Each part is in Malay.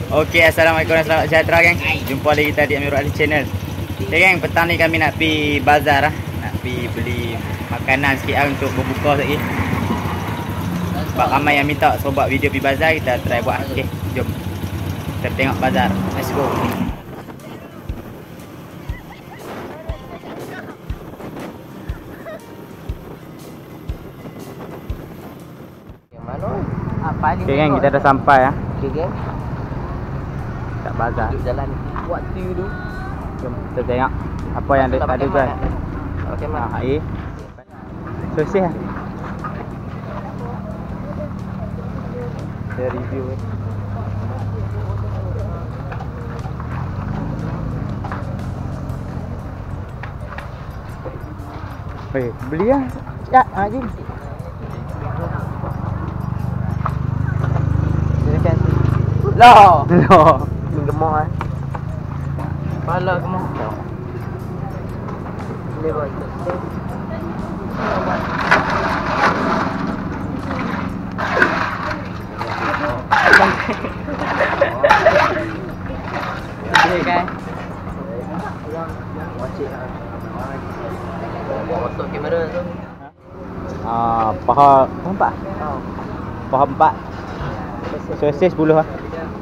Okey, assalamualaikum dan selamat sejahtera geng. Jumpa lagi kita di Amirul Ali Channel. Okay geng, petang ni kami nak pi bazar lah. Nak pi beli makanan sikit lah untuk berbuka lagi. Sebab ramai yang minta so buat video pi bazar, kita try buat. Okey, jom. Kita tengok bazar. Let's go. Okey geng, kita dah sampai ya. Okey geng. Kat bazar. Duduk jalan waktu tu. Jom kita tengok apa yang ada jual. Okey mak. Air. Sosis lah. Kita review ni. Weh, beli lah. Sekejap, Jim. Lah. Loh. Gemuk ah. Kepala gemuk. Boleh buat tu. Okey kan. Masuk kamera tu. Paha empat. Paha empat. Sosis 10 lah.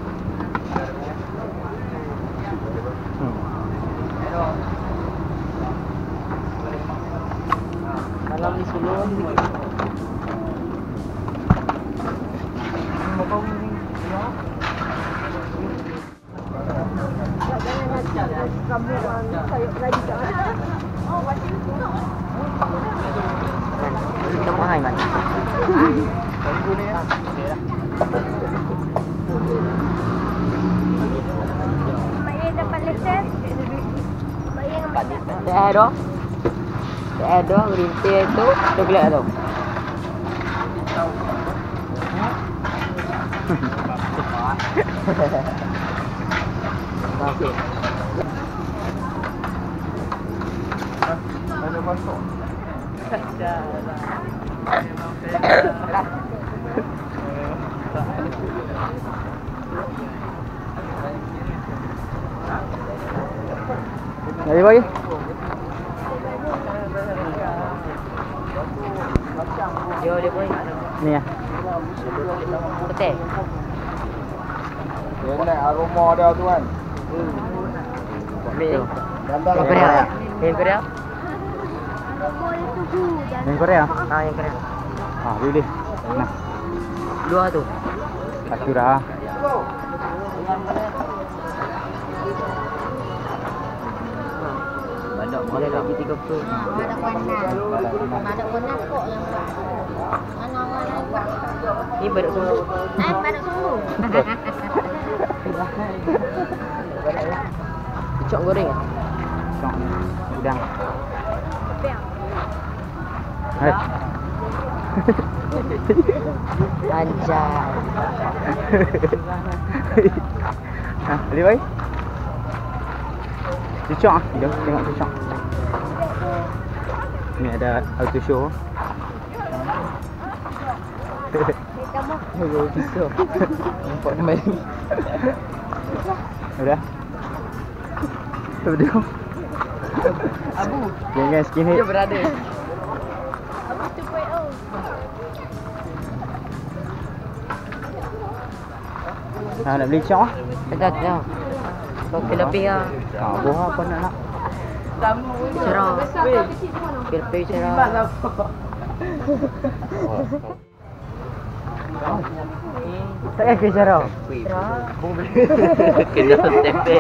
Kalau ni suluh ni. Kita mahal man. Mak dapat lesen. Dah dah. Dah dah gerintir tu coklat tu. Okey. Ada masuk. Jadi bagi. Yo dia pun Ni ya. betul. Dia naik aroma dia tu kan. Ambil. Gambar Yang Korea. Yang Korea. Yang Korea. Yang Korea. Boleh. Nah, Dua tu. satu dah. Banyak boleh lagi 30. Ada konan kok yang mana Ni badut sungguh. pada sungguh. Kecok goreng ah. Cok. Udang. Peang. Hai. Anjay. Beli bagi. Cucuk ah. Jom tengok cucuk. Ni ada auto show. Kamu Bisa. Nampak nama ni. Udah. Video. Abu. Jangan skinhead. Dia berada. Abu 2.0. Nak beli cok ah. Dah. Kau lebih ah. Buah apa nak? Cerah. Lebih cerah. Tak payah ke cara. Kena tempe.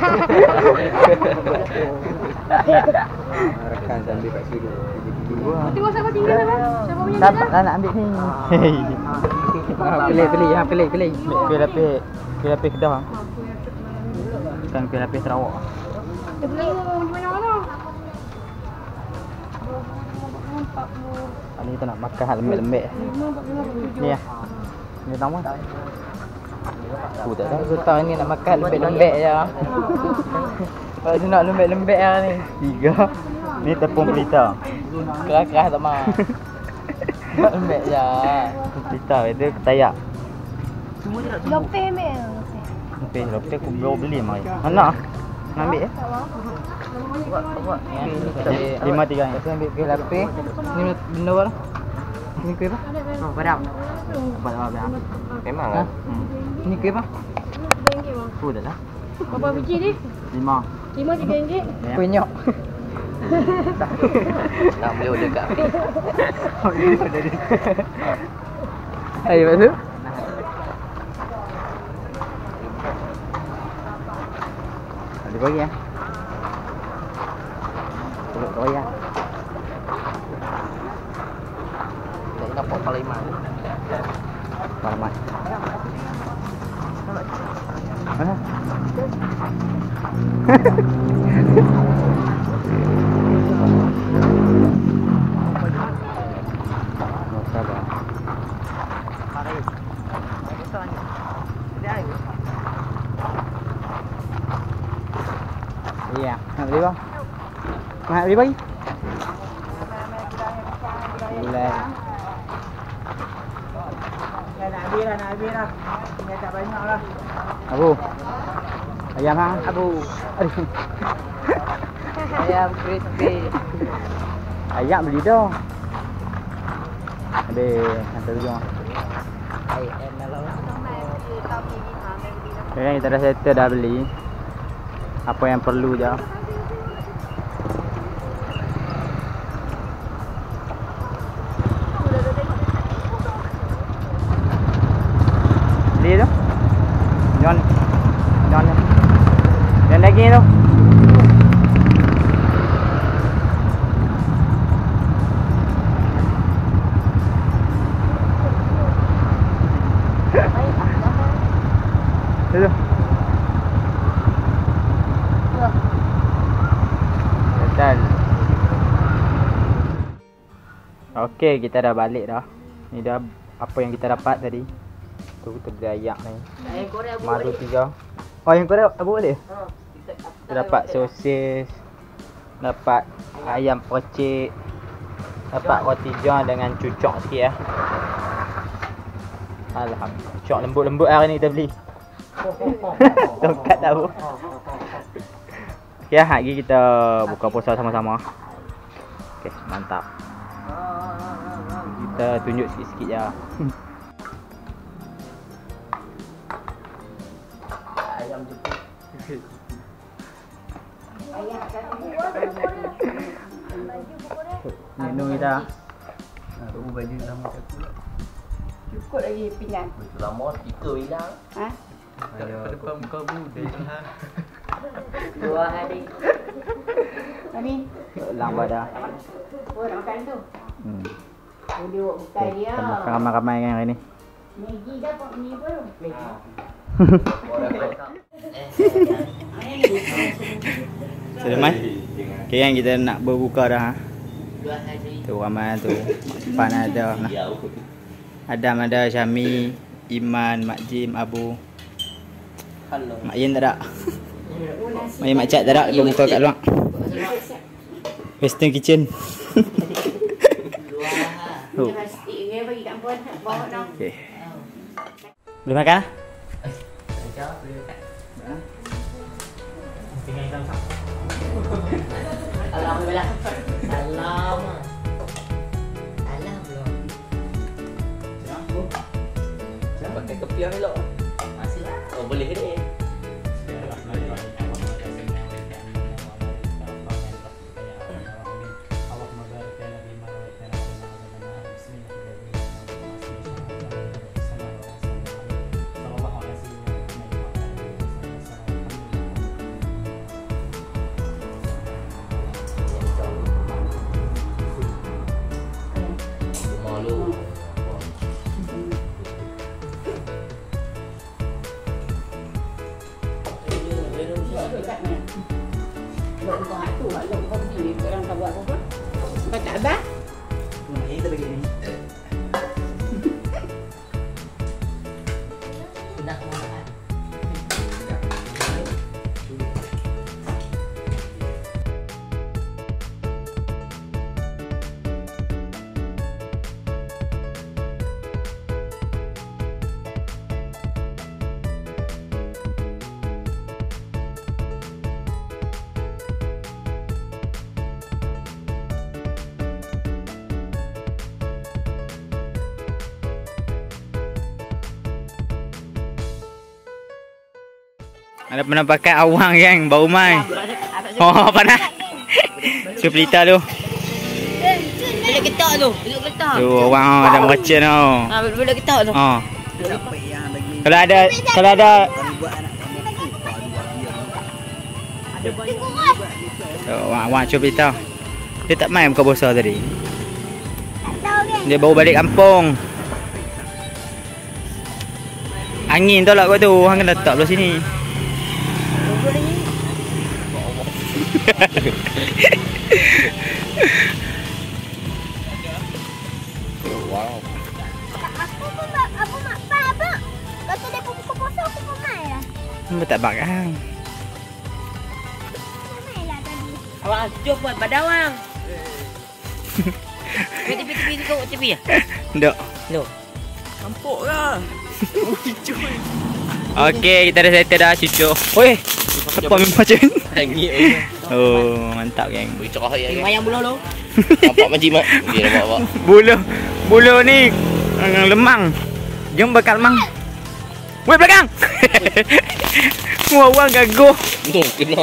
Rekan sambil kat sini. Tengok siapa tinggal apa? Siapa punya Dapat lah nak ambil ni. Pilih. Kuih lapis Kedah. Bukan kuih lapis Sarawak. Dia beli mana-mana. Ni kita nak makan lembek-lembek. Ni ya. Ni tahu tak? Aku tak tahu. Aku tahu ni nak makan lembek-lembek je. Kalau dia nak lembek-lembek lah ni. 3. Ni tepung pelita. Keras-keras tak mah. Lembek je. Pelita itu ketayak. Semua je nak Lope meh. Okey, kalau kita aku baru beli mai. Mana? Nak ambil ya? Buat ni. 5-3 ni. Saya ambil kuih lapis. Ni benda apa? Ni kuih apa? Oh, Padam. Dapat apa? Memang Ha? lah. Ni kuih apa? RM2 bang. Oh, dah lah. Berapa biji ni? 5. 5 RM3. Kuih nyok. Nak beli order kat Api. Ayo masuk. Ada bagi ya. Tolong kau ya. Tak nampak Palembang. Selamat. Mana? Sabar. Iya, nak beli bang? Nak beli bagi? Bulan. Nak habis lah. Ni tak banyak lah. Abu. Ayam ha? Abu. Aduh. Ayam crispy. Ayam beli dah. Ada hantar ujung. Ayam dalam. Okay, kita dah settle dah beli. Apa yang perlu je. Beli tu. John daging tu. Tu. Betul. Okey, kita dah balik dah. Ni dah apa yang kita dapat tadi. Tu kita beli ayam ni. Ayam korek Abu. Madu 3. Oh, yang korek Abu boleh? Kita dapat sosis. Dapat ayam pocik. Dapat roti john dengan cucuk sikit ya. Alhamdulillah. Cucuk lembut-lembut hari ni kita beli. Tongkat tahu. Okay, hari ni kita buka puasa sama-sama. Okay, mantap. Kita tunjuk sikit-sikit je. Ayam jepit. Menu kita. Tunggu baju sama aku pula. Cukup lagi pinggan. Betul lama, 3 hilang. Ha? Depan muka bu, dia jalan. 2 hari. Amin. Lambat dah. Oh, nak makan tu. Dia buat bukan Okay, dia. kita makan ramai-ramai kan hari ni. Maggi dah pun ni pun. Sudah mai? Okay kan kita nak berbuka dah. 2 hari. Tu ramai tu. Pan ada. Nah. Adam ada, Syami, Iman, Mak Jim, Abu. Hello. Mak Yin tak ada. Mak Yin, Mak Cat tak ada. Dia buka kat luar. Western kitchen. 2 hari. Oh. Plastik dia bagi kat puan. Bawa dong. Okay. Boleh makan lah? Alhamdulillah. Alam. Alam belum. Pakai kepiah elok. Masih lah. Oh, boleh ke ni? Malu. Buat kau hak tu. Kalau kau pergi ni, orang tak buat apa-apa. Kau tak abah? Kita bagi ni. Nak makan. Ada penampakan awang geng, bau mai. Oh, panas. Su pelita tu. Bila ketak tu. Bila ketak. Tu awang ada meracun tu. Bila ketak tu. Ha. Kalau ada awang cu pelita. Dia tak main buka puasa tadi. Dia baru balik kampung. Angin tolak kau tu, hang kena letak belah sini. Wow. Aku mak apa? Kata dia buka puasa aku pun main lah. Hang tak bakang. Main lah tadi. Awak cuba buat badawang. Tepi-tepi kau tepi ya? Ndok. Loh. Campur lah. Okey, kita dah settle dah cucuk. Oi. Apa memang macam ni? Hangit. Oh, mantap geng. Beri cerah ya. Mayang bulu lu. Nampak macam mak. Dia nampak. Bulu ni lemang. Jom bakal lemang. Woi belakang. Wah, gaguh. Tu kena.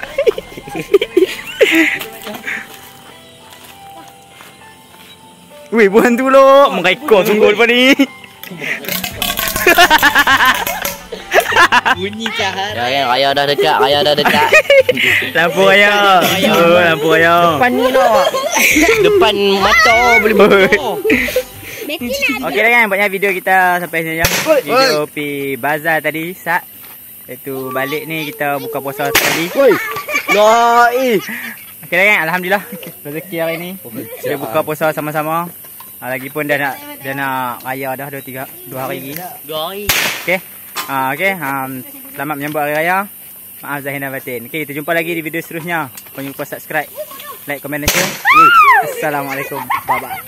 Weh, buan tu lo. Mengekor sungguh lepas ni. Bunyi jahat. Ya kan, raya dah dekat. Lampu raya. Oh, lampu raya. Depan ni lo. Depan mata boleh buka. Becky nak Okey dah kan, buatnya video kita sampai sini je. Video pi bazar tadi, Sat. Iaitu balik ni kita buka puasa tadi. Oi. Lai. Okey dah kan, alhamdulillah. Rezeki hari ni. Kita buka puasa sama-sama. Lagipun dah nak raya dah 2 hari lagi. 2 hari. Okey. Okey, selamat menyambut hari raya. Maaf zahir dan batin. Okey, kita jumpa lagi di video seterusnya. Jangan lupa subscribe, like, komen dan share. Assalamualaikum. Bye bye.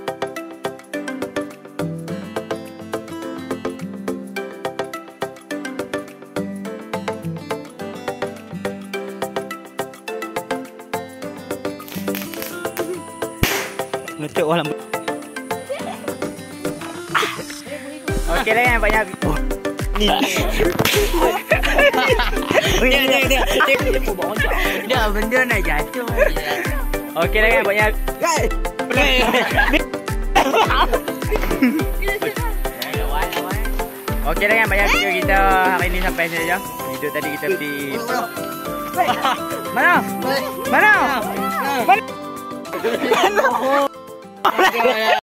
Nutup orang lampu. Okey dah kan, banyak. Ni. Dah benda nak jatuh. Okey dah kan, banyak. Okey dah kan, banyak video kita hari ni sampai sini je. Video tadi kita pergi. Mana? Mana? Mana?